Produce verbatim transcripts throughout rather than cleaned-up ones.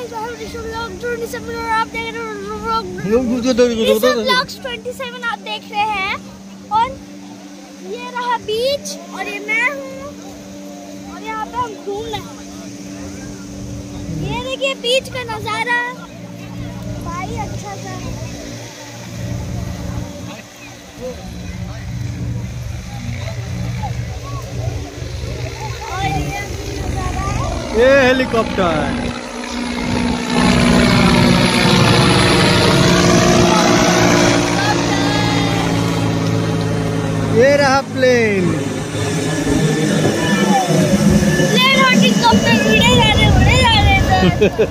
Guys, मैं हूं Rishabh vlog सत्ताईस और आप देख रहे हो ऋषभ व्लॉग्स सत्ताईस आप देख रहे हैं। और ये रहा बीच और ये मैं हूं और यहाँ पे हम घूम रहे हैं। ये देखिए बीच का नजारा भाई अच्छा सा। और ये नजारा है, ये हेलीकॉप्टर, ये रहा प्लेन। प्लेन और हेलीकॉप्टर उड़े जा रहे उड़े जा रहे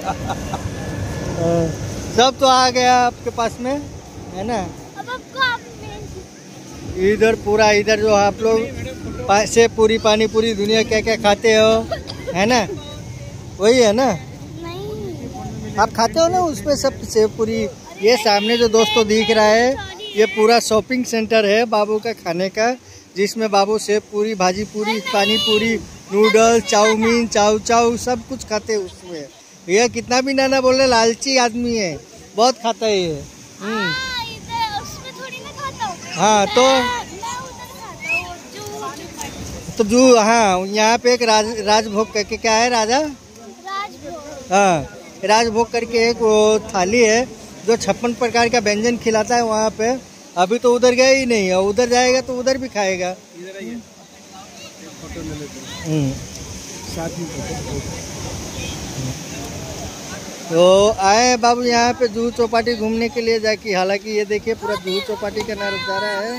सब तो आ गया आपके पास में, है ना। अब आपको आप इधर पूरा इधर जो आप लोग से पूरी पानी पूरी दुनिया क्या क्या खाते हो, है ना, वही है ना। नहीं आप खाते हो ना उसमें सब सेव पूरी। ये सामने जो दोस्तों दिख रहा है ये पूरा शॉपिंग सेंटर है बाबू का खाने का, जिसमें बाबू सेव पूरी, भाजी पूरी, पानी पूरी, नूडल्स, चाउमीन, चाउ चाउ सब कुछ खाते हैं उसमें। ये कितना भी नाना बोल रहे लालची आदमी है, बहुत खाता है ये। हाँ, इधर उसमें थोड़ी ना खाता हूँ। हाँ तो मैं उधर खाता हूँ, जो तो जू हाँ, यहाँ पे एक राज राजभोग करके क्या है, राजा राजभोग। हाँ राजभोग करके एक वो थाली है जो छप्पन प्रकार का व्यंजन खिलाता है वहाँ पे। अभी तो उधर गया ही नहीं है, उधर जाएगा तो उधर भी खाएगा। इधर आइए, फोटो ले लेते हैं साथ में। तो आए बाबू यहाँ पे जूहू चौपाटी घूमने के लिए जाके। हालांकि ये देखिए पूरा जूहू चौपाटी का नजारा है।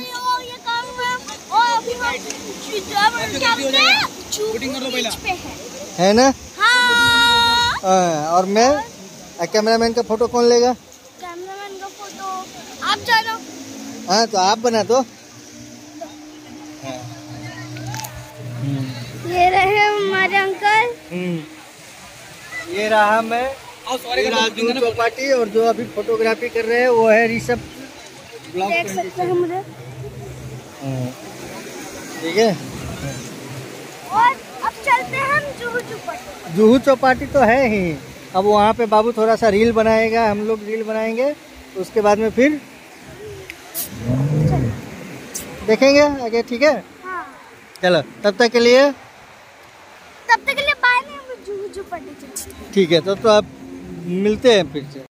है ना। हाँ। हाँ, और मैं कैमरामैन का फोटो कौन लेगा? कैमरामैन का फोटो आप जानो। हाँ तो आप बना दो। ये रहे हमारे अंकल। ये रहा मैं जूहू चौपाटी, और जो अभी फोटोग्राफी कर रहे हैं वो है ऋषभ ब्लॉग। देख सकते हैं मुझे। ठीक है, और अब चलते हैं हम जूहू चौपाटी। जूहू चौपाटी तो है ही। अब वहाँ पे बाबू थोड़ा सा रील बनाएगा, हम लोग रील बनाएंगे, उसके बाद में फिर देखेंगे आगे। ठीक है हाँ। चलो तब तक के लिए तब तक के लिए बाय नहीं, हम जूहू चौपाटी चलते हैं। ठीक है। तो, तो आप मिलते हैं फिर से।